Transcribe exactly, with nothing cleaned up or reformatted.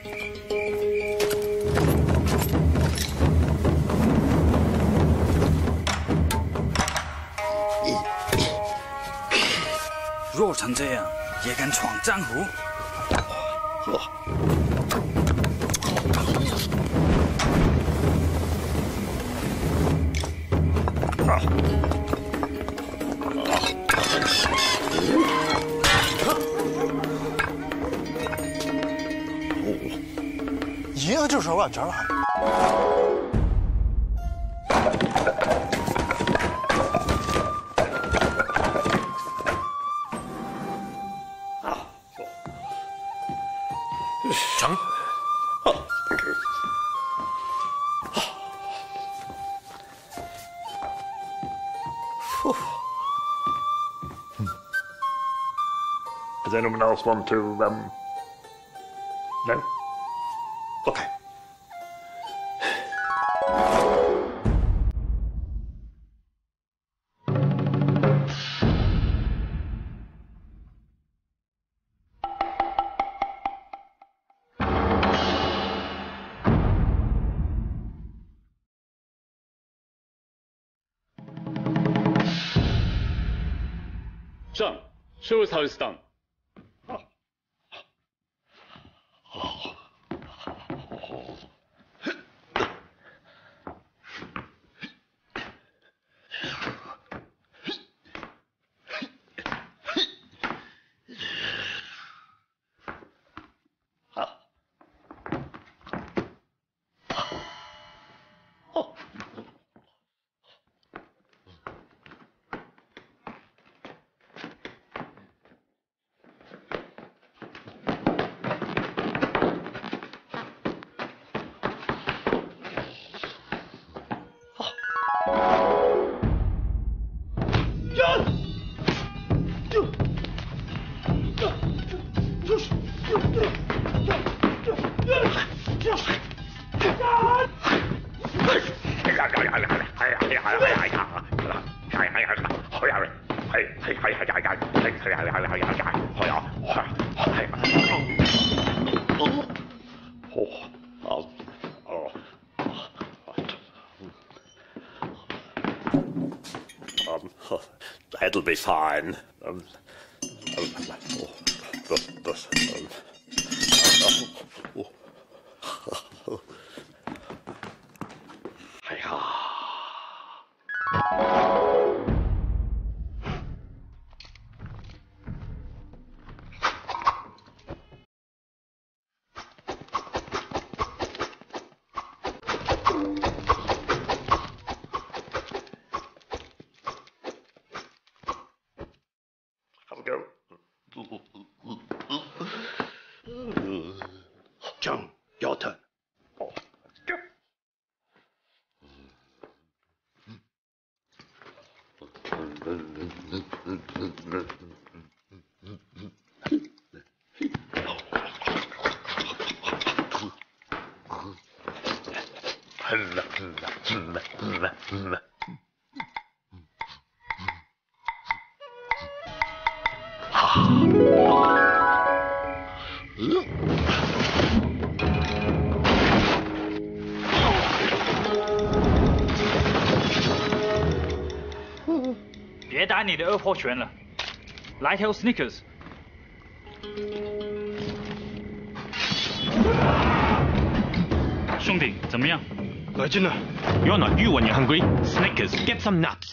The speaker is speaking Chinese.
弱成这样也敢闯江湖？ 一个就是往这儿来。 成。 Oh, thank you. Does anyone else want to, um... No? Okay. 上 ，show us how it's done. ，That'll be fine. Um, oh, this, this, um, oh, oh, oh. 哎呀！ John, your turn. Oh, go. Ah. 别打你的二破拳了，来条 Snickers。兄弟，怎么样？ 来劲了。 You're not you when you're hungry. Snickers, get some nuts.